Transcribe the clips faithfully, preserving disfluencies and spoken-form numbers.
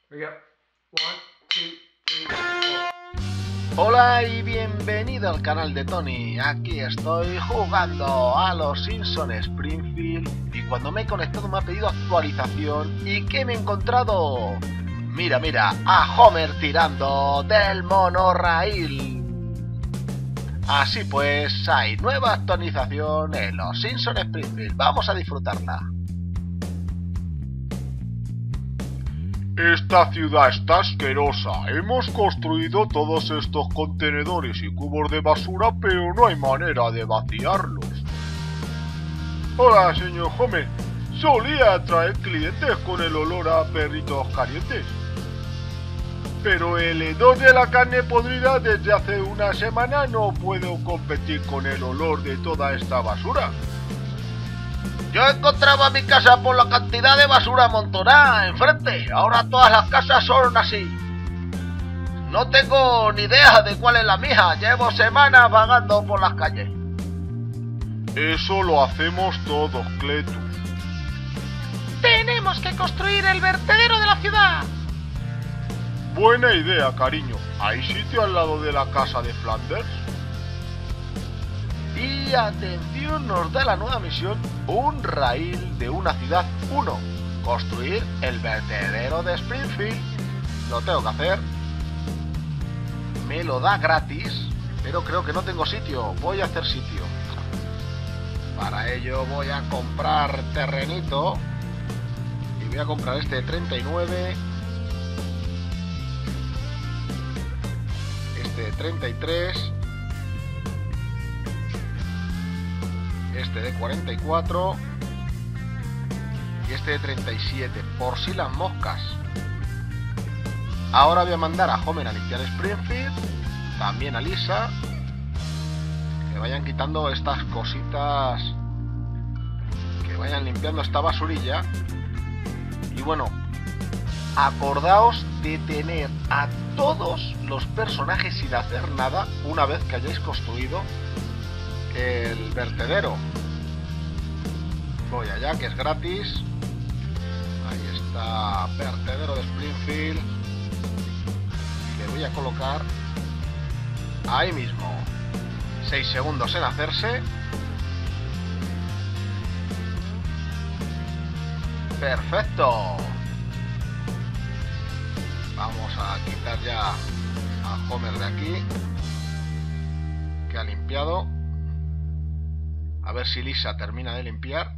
Hola y bienvenido al canal de Tony. Aquí estoy jugando a los Simpsons Springfield y cuando me he conectado me ha pedido actualización. ¿Y qué me he encontrado? Mira, mira, a Homer tirando del monorraíl. Así pues, hay nueva actualización en los Simpsons Springfield. Vamos a disfrutarla. Esta ciudad está asquerosa. Hemos construido todos estos contenedores y cubos de basura, pero no hay manera de vaciarlos. Hola, señor Homer. Solía atraer clientes con el olor a perritos calientes. Pero el hedor de la carne podrida desde hace una semana no puedo competir con el olor de toda esta basura. Yo encontraba mi casa por la cantidad de basura amontonada enfrente. Ahora todas las casas son así. No tengo ni idea de cuál es la mía. Llevo semanas vagando por las calles. Eso lo hacemos todos, Cletus. Tenemos que construir el vertedero de la ciudad. Buena idea, cariño. ¿Hay sitio al lado de la casa de Flanders? Y atención, nos da la nueva misión, un raíl de una ciudad uno. Construir el vertedero de Springfield. Lo tengo que hacer. Me lo da gratis, pero creo que no tengo sitio. Voy a hacer sitio. Para ello voy a comprar terrenito. Y voy a comprar este de treinta y nueve. Este de treinta y tres. Este de cuarenta y cuatro y este de treinta y siete, por si las moscas. Ahora voy a mandar a Homer a limpiar Springfield, también a Lisa, que vayan quitando estas cositas, que vayan limpiando esta basurilla. Y bueno, acordaos de tener a todos los personajes sin hacer nada una vez que hayáis construido el vertedero. Voy allá, que es gratis. Ahí está, vertedero de Springfield. Y le voy a colocar ahí mismo. seis segundos en hacerse. Perfecto. Vamos a quitar ya a Homer de aquí, que ha limpiado. A ver si Lisa termina de limpiar.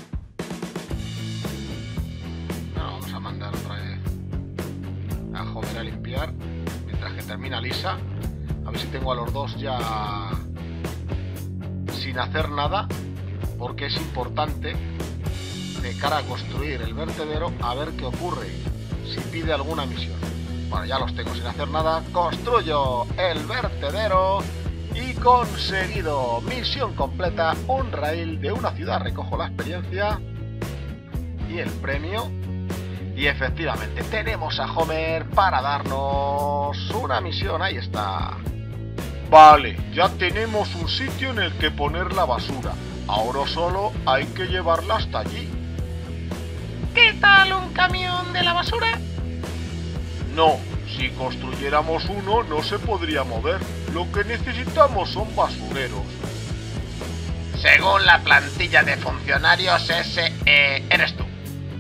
No, vamos a mandar otra vez a Homer a limpiar mientras que termina Lisa. A ver si tengo a los dos ya sin hacer nada, porque es importante de cara a construir el vertedero a ver qué ocurre si pide alguna misión. Bueno, ya los tengo sin hacer nada. Construyo el vertedero. Y conseguido, misión completa, un raíl de una ciudad, recojo la experiencia y el premio. Y efectivamente tenemos a Homer para darnos una misión, ahí está. Vale, ya tenemos un sitio en el que poner la basura. Ahora solo hay que llevarla hasta allí. ¿Qué tal un camión de la basura? No, si construyéramos uno no se podría mover. Lo que necesitamos son basureros. Según la plantilla de funcionarios, ese eh, eres tú.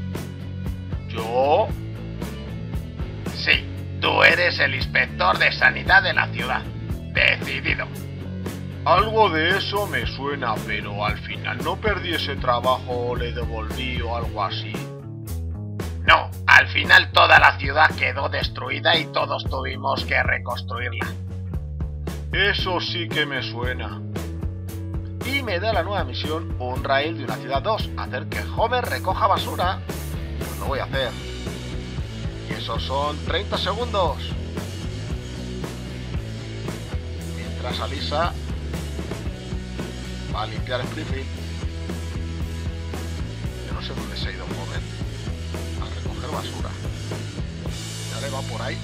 ¿Yo? Sí, tú eres el inspector de sanidad de la ciudad. Decidido. Algo de eso me suena, pero al final no perdí ese trabajo o le devolví o algo así. No, al final toda la ciudad quedó destruida y todos tuvimos que reconstruirla. Eso sí que me suena. Y me da la nueva misión, un raíl de una ciudad dos, hacer que Homer recoja basura. Pues lo voy a hacer. Y esos son treinta segundos. Mientras a Lisa va a limpiar Springfield. Yo no sé dónde se ha ido Homer a recoger basura. Ya le va por ahí.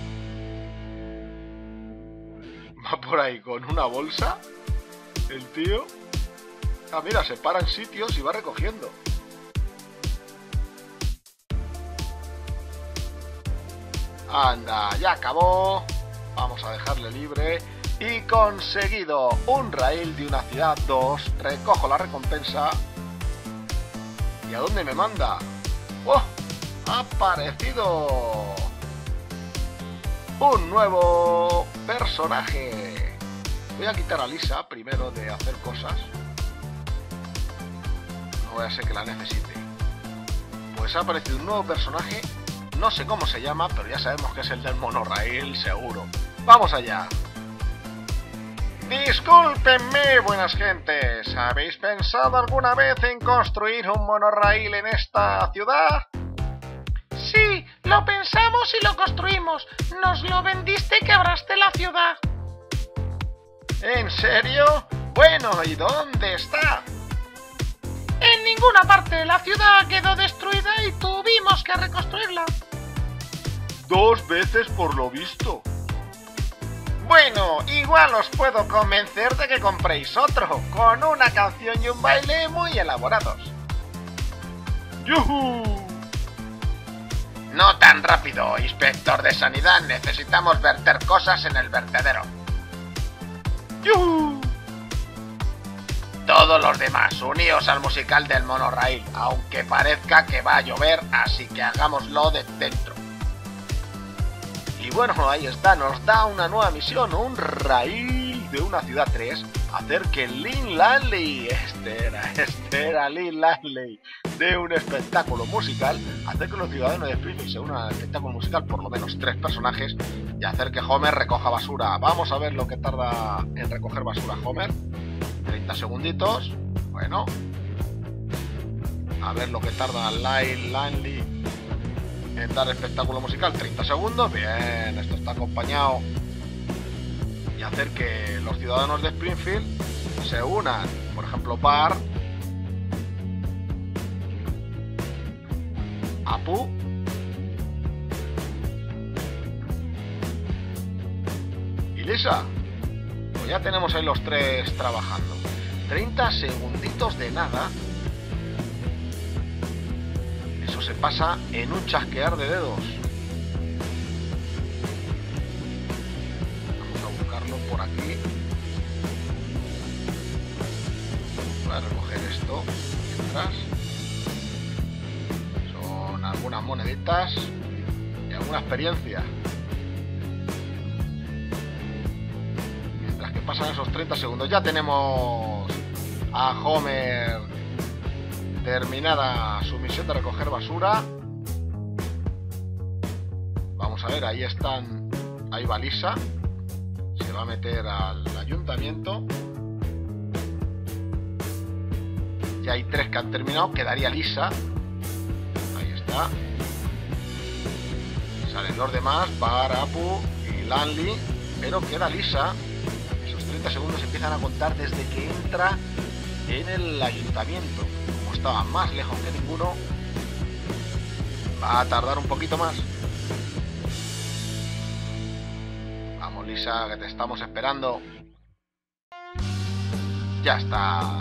Va por ahí con una bolsa. El tío. Ah, mira, se para en sitios y va va recogiendo. Anda, ya acabó. Vamos a dejarle libre. Y conseguido un rail de una ciudad dos. Recojo la recompensa. ¿Y a dónde me manda? ¡Oh! Ha aparecido un nuevo personaje. Voy a quitar a Lisa primero de hacer cosas. No voy a ser que la necesite. Pues ha aparecido un nuevo personaje. No sé cómo se llama, pero ya sabemos que es el del monorail, seguro. ¡Vamos allá! Discúlpenme, buenas gentes. ¿Habéis pensado alguna vez en construir un monorail en esta ciudad? Sí, lo pensamos y lo construimos. Nos lo vendiste y quebraste la ciudad. ¿En serio? Bueno, ¿y dónde está? En ninguna parte. La ciudad quedó destruida y tuvimos que reconstruirla. Dos veces por lo visto. Bueno, igual os puedo convencer de que compréis otro, con una canción y un baile muy elaborados. ¡Yujú! No tan rápido, inspector de sanidad. Necesitamos verter cosas en el vertedero. ¡Yujú! Todos los demás, uníos al musical del monorail, aunque parezca que va a llover, así que hagámoslo de dentro. Y bueno, ahí está, nos da una nueva misión, un rail de una ciudad tres, hacer que Lynn Lanley, este era, este era Lynn Lanley, de un espectáculo musical, hacer que los ciudadanos de Springfield se unan al espectáculo musical, por lo menos tres personajes, y hacer que Homer recoja basura. Vamos a ver lo que tarda en recoger basura Homer. treinta segunditos, bueno. A ver lo que tarda Lynn Lanley en dar espectáculo musical, treinta segundos, bien, esto está acompañado. Y hacer que los ciudadanos de Springfield se unan, por ejemplo Bart, Apu y Lisa. Pues ya tenemos ahí los tres trabajando. treinta segunditos de nada. Eso se pasa en un chasquear de dedos. Vamos a buscarlo por aquí. Voy a recoger esto mientras. Son algunas moneditas y alguna experiencia. Mientras que pasan esos treinta segundos, ya tenemos a Homer terminada su misión de recoger basura. Vamos a ver, ahí están. Ahí va Lisa. Se va a meter al ayuntamiento. Ya hay tres que han terminado. Quedaría Lisa. Ahí está. Salen los demás, para Apu y Lanley. Pero queda Lisa. Esos treinta segundos empiezan a contar desde que entra en el ayuntamiento. Estaba más lejos que ninguno, va a tardar un poquito más. Vamos Lisa, que te estamos esperando. Ya está.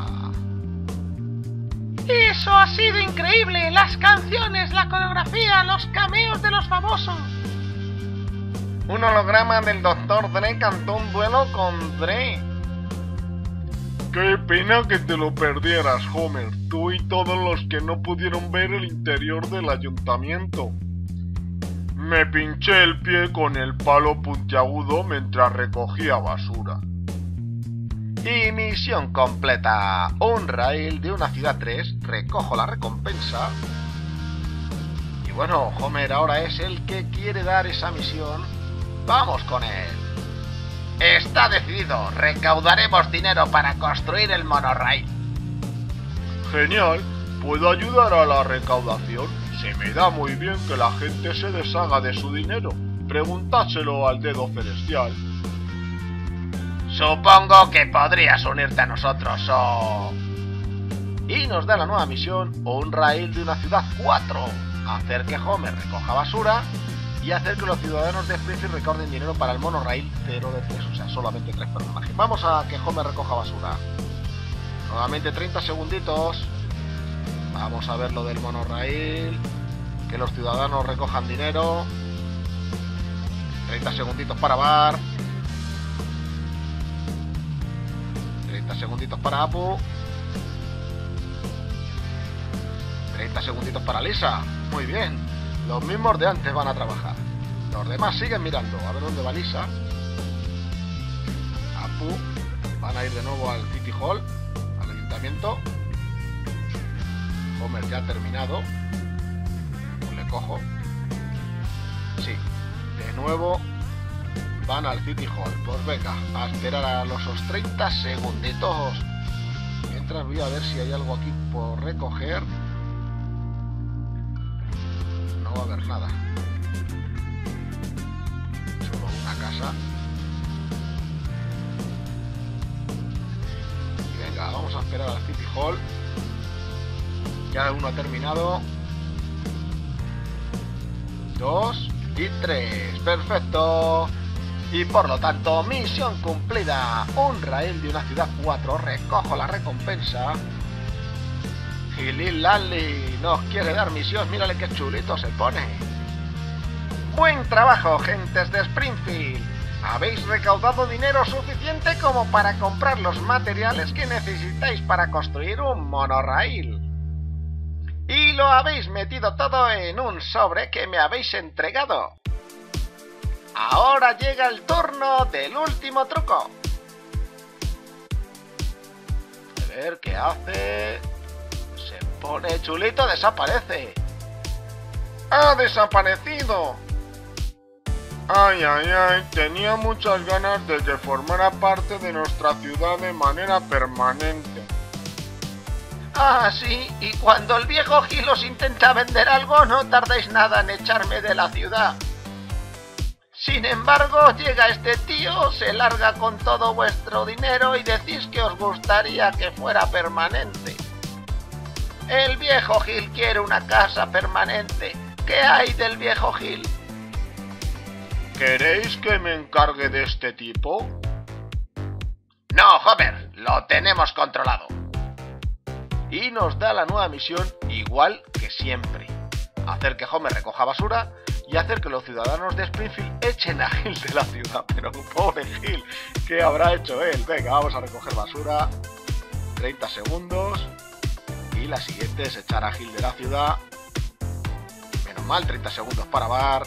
Eso ha sido increíble. Las canciones, la coreografía, los cameos de los famosos. Un holograma del doctor Dre cantó un duelo con Dre. Qué pena que te lo perdieras, Homer, tú y todos los que no pudieron ver el interior del ayuntamiento. Me pinché el pie con el palo puntiagudo mientras recogía basura. Y misión completa. Un rail de una ciudad tres. Recojo la recompensa. Y bueno, Homer ahora es el que quiere dar esa misión. Vamos con él. Está decidido, recaudaremos dinero para construir el monorail. Genial, puedo ayudar a la recaudación. Se me da muy bien que la gente se deshaga de su dinero. Preguntáselo al dedo celestial. Supongo que podrías unirte a nosotros o... Y nos da la nueva misión, un rail de una ciudad cuatro. Hacer que Homer recoja basura y hacer que los ciudadanos de Springfield recauden dinero para el monorail cero de tres, o sea, solamente tres personajes. Vamos a que Homer recoja basura. Nuevamente treinta segunditos. Vamos a ver lo del monorail. Que los ciudadanos recojan dinero. treinta segunditos para Bar. treinta segunditos para Apu. treinta segunditos para Lisa. Muy bien. Los mismos de antes van a trabajar. Los demás siguen mirando. A ver dónde va Lisa. Apu. Van a ir de nuevo al City Hall. Al ayuntamiento. Homer ya ha terminado. Pues le cojo. Sí. De nuevo van al City Hall. Pues venga, a esperar a los treinta segunditos. Mientras voy a ver si hay algo aquí por recoger. No va a haber nada. Solo una casa. Y venga, vamos a esperar al City Hall. Ya uno ha terminado. Dos y tres. Perfecto. Y por lo tanto, misión cumplida. Un raíl de una ciudad cuatro. Recojo la recompensa. Gilil Lally nos quiere dar misión. Mírale qué chulito se pone. Buen trabajo, gentes de Springfield. Habéis recaudado dinero suficiente como para comprar los materiales que necesitáis para construir un monorraíl. Y lo habéis metido todo en un sobre que me habéis entregado. Ahora llega el turno del último truco. A ver qué hace. Se pone chulito, desaparece. ¡Ha desaparecido! Ay, ay, ay, tenía muchas ganas de que formara parte de nuestra ciudad de manera permanente. Ah, sí, y cuando el viejo Gil os intenta vender algo, no tardéis nada en echarme de la ciudad. Sin embargo, llega este tío, se larga con todo vuestro dinero y decís que os gustaría que fuera permanente. El viejo Gil quiere una casa permanente. ¿Qué hay del viejo Gil? ¿Queréis que me encargue de este tipo? No, Homer, lo tenemos controlado. Y nos da la nueva misión igual que siempre. Hacer que Homer recoja basura y hacer que los ciudadanos de Springfield echen a Gil de la ciudad. Pero pobre Gil, ¿qué habrá hecho él? Venga, vamos a recoger basura. treinta segundos. Y la siguiente es echar a Gil de la ciudad. Menos mal, treinta segundos para Bar.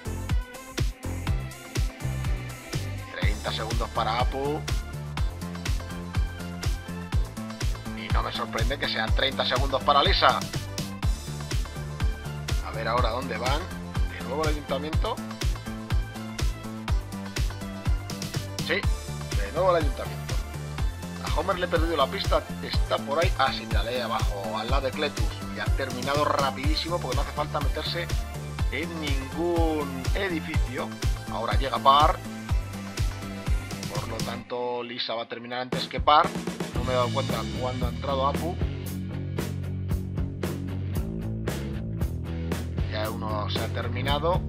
treinta segundos para Apu. Y no me sorprende que sean treinta segundos para Lisa. A ver ahora dónde van. De nuevo el ayuntamiento. Sí, de nuevo el ayuntamiento. A Homer le he perdido la pista. Está por ahí. Ah, señalé abajo, al lado de Cletus. Y ha terminado rapidísimo porque no hace falta meterse en ningún edificio. Ahora llega Par. Por lo tanto, Lisa va a terminar antes que Par. No me he dado cuenta cuando ha entrado Apu. Ya uno se ha terminado.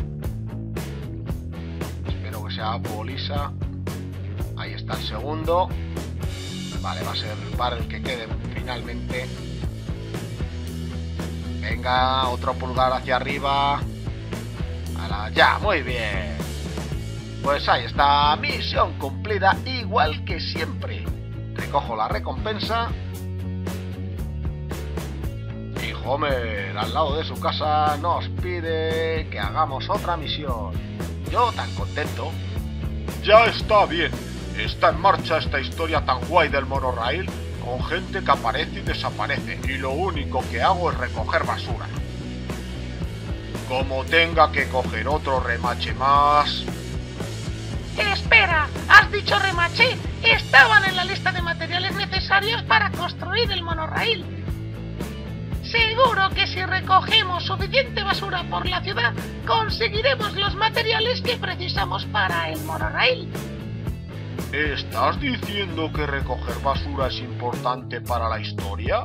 Espero que sea Apu o Lisa. Ahí está el segundo. Vale, va a ser Par el que quede finalmente. Venga, otro pulgar hacia arriba. ¡Hala! Ya, muy bien. Pues ahí está, misión cumplida igual que siempre. Recojo la recompensa. Y Homer, al lado de su casa, nos pide que hagamos otra misión. Yo tan contento. Ya está bien. Está en marcha esta historia tan guay del monorail, con gente que aparece y desaparece, y lo único que hago es recoger basura. Como tenga que coger otro remache más... Espera, ¿has dicho remache? Estaban en la lista de materiales necesarios para construir el monorraíl. Seguro que si recogemos suficiente basura por la ciudad, conseguiremos los materiales que precisamos para el monorraíl. ¿Estás diciendo que recoger basura es importante para la historia?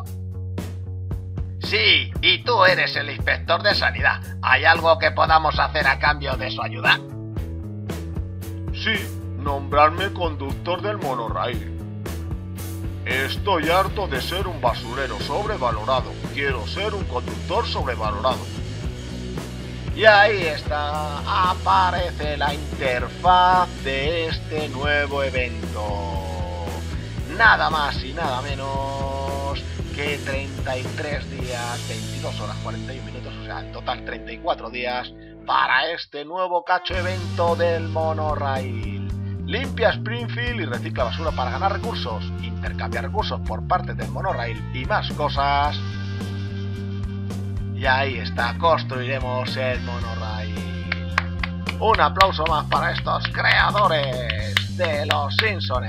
Sí, y tú eres el inspector de sanidad. ¿Hay algo que podamos hacer a cambio de su ayuda? Sí, nombrarme conductor del monorail. Estoy harto de ser un basurero sobrevalorado. Quiero ser un conductor sobrevalorado. Y ahí está, aparece la interfaz de este nuevo evento. Nada más y nada menos que treinta y tres días, veintidós horas, cuarenta y un minutos, o sea, en total treinta y cuatro días para este nuevo cacho evento del monorail. Limpia Springfield y recicla basura para ganar recursos, intercambia recursos por parte del monorail y más cosas. Y ahí está, construiremos el monorail. Un aplauso más para estos creadores de los Simpsons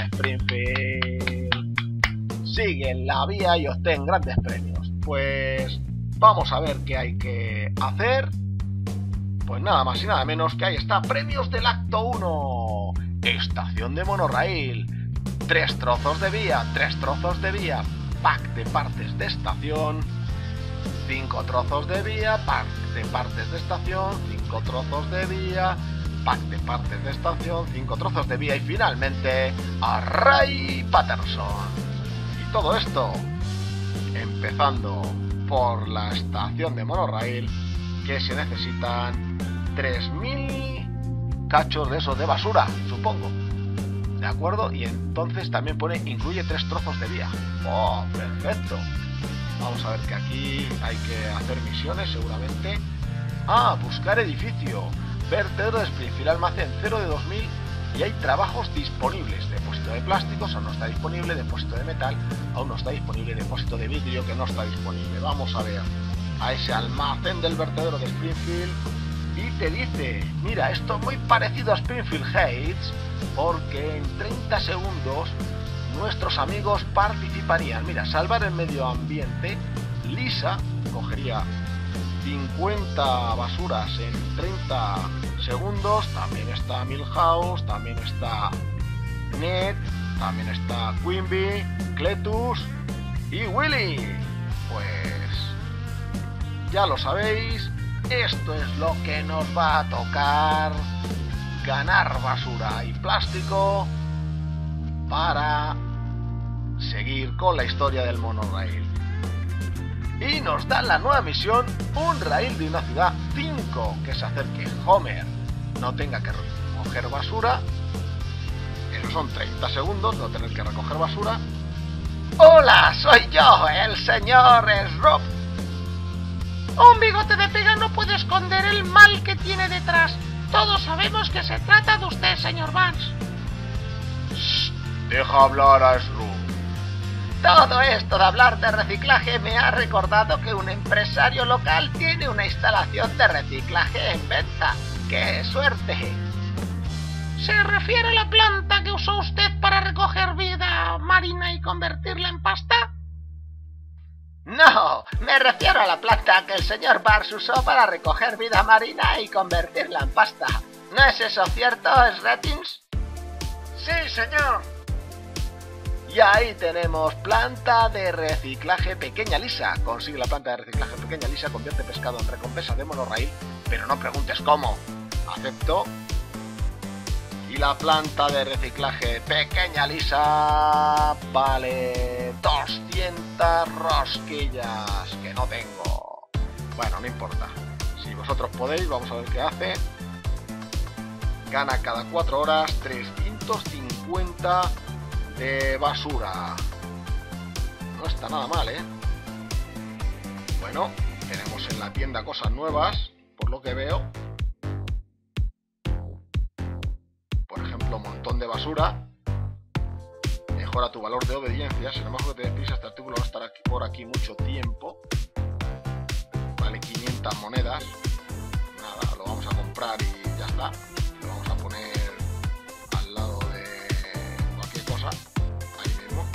Springfield. Siguen la vía y obtén grandes premios. Pues vamos a ver qué hay que hacer. Pues nada más y nada menos que ahí está, premios del acto uno. Estación de monorail. Tres trozos de vía, tres trozos de vía, pack de partes de estación. Cinco trozos de vía, pack de partes de estación, cinco trozos de vía, pack de partes de estación, cinco trozos de vía y finalmente a Ray Patterson. Y todo esto empezando por la estación de monorail, que se necesitan tres mil cachos de esos de basura, supongo. ¿De acuerdo? Y entonces también pone incluye tres trozos de vía. ¡Oh, perfecto! Vamos a ver que aquí hay que hacer misiones seguramente. Ah, buscar edificio. Vertedero de Springfield, almacén cero de dos mil y hay trabajos disponibles. Depósito de plásticos aún no está disponible, depósito de metal aún no está disponible, depósito de vidrio que no está disponible. Vamos a ver a ese almacén del vertedero de Springfield y te dice, mira, esto es muy parecido a Springfield Heights porque en treinta segundos nuestros amigos participarían. Mira, salvar el medio ambiente. Lisa cogería cincuenta basuras en treinta segundos. También está Milhouse, también está Ned, también está Quimby, Cletus y Willy. Pues ya lo sabéis, esto es lo que nos va a tocar: ganar basura y plástico para seguir con la historia del monorail. Y nos dan la nueva misión, un rail de una ciudad cinco, que es hacer que Homer no tenga que recoger basura. Esos son treinta segundos, no tener que recoger basura. Hola, soy yo, el señor Srob. Un bigote de pega no puede esconder el mal que tiene detrás. Todos sabemos que se trata de usted, señor Vance. Shh, deja hablar a Srob. Todo esto de hablar de reciclaje me ha recordado que un empresario local tiene una instalación de reciclaje en venta. ¡Qué suerte! ¿Se refiere a la planta que usó usted para recoger vida marina y convertirla en pasta? No, me refiero a la planta que el señor Bars usó para recoger vida marina y convertirla en pasta. ¿No es eso cierto, Sratins? Sí, señor. Y ahí tenemos planta de reciclaje pequeña lisa. Consigue la planta de reciclaje pequeña lisa, convierte pescado en recompensa de monorail, pero no preguntes cómo. Acepto. Y la planta de reciclaje pequeña lisa vale doscientas rosquillas, que no tengo. Bueno, no importa. Si vosotros podéis, vamos a ver qué hace. Gana cada cuatro horas trescientos cincuenta de basura. No está nada mal, ¿eh? Bueno, tenemos en la tienda cosas nuevas, por lo que veo. Por ejemplo, montón de basura. Mejora tu valor de obediencia. Sin embargo, que te deprisa, este artículo no estará aquí, por aquí mucho tiempo. Vale quinientas monedas. Nada, lo vamos a comprar y ya está. Lo vamos a poner al lado de cualquier cosa. Ahí mismo.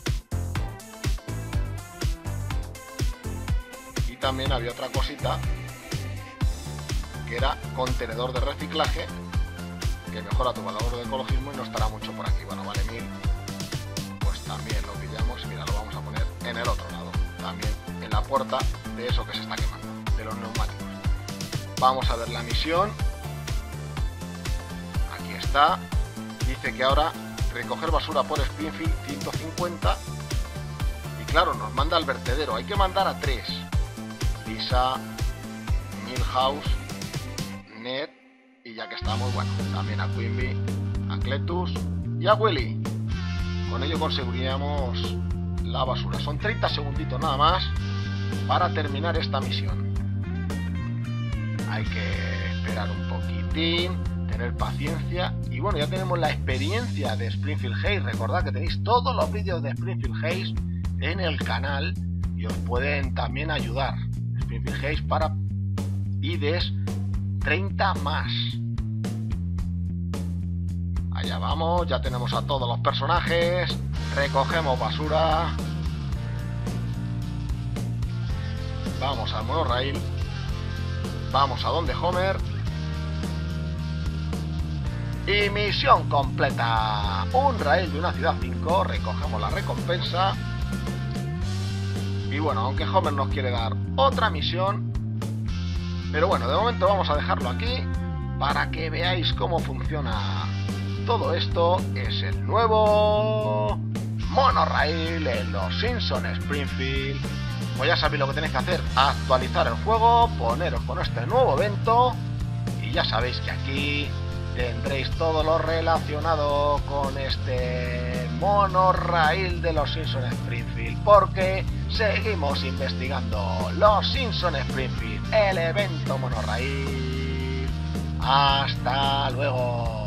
Y también había otra cosita que era contenedor de reciclaje, que mejora tu valor de ecologismo y no estará mucho por aquí. Bueno, vale mil. Pues también lo pillamos y mira, lo vamos a poner en el otro lado. También en la puerta de eso que se está quemando, de los neumáticos. Vamos a ver la misión. Aquí está. Dice que ahora recoger basura por Springfield ciento cincuenta. Y claro, nos manda al vertedero. Hay que mandar a tres. Lisa, Milhouse Ned, y ya que estamos, bueno, también a Quimby, a Cletus y a Willy. Con ello conseguiríamos la basura. Son treinta segunditos nada más para terminar esta misión. Hay que esperar un poquitín, tener paciencia, y bueno, ya tenemos la experiencia de Springfield Heights. Recordad que tenéis todos los vídeos de Springfield Heights en el canal y os pueden también ayudar. Springfield Heights para I Ds treinta más. Allá vamos, ya tenemos a todos los personajes, recogemos basura, vamos al monorail, vamos a donde Homer y misión completa. Un rail de una ciudad cinco, recogemos la recompensa. Y bueno, aunque Homer nos quiere dar otra misión, pero bueno, de momento vamos a dejarlo aquí para que veáis cómo funciona todo esto. Es el nuevo monorail en los Simpsons Springfield. Pues ya sabéis lo que tenéis que hacer: actualizar el juego, poneros con este nuevo evento, y ya sabéis que aquí tendréis todo lo relacionado con este monorail de los Simpsons Springfield, porque seguimos investigando los Simpsons Springfield, el evento monorail. Hasta luego.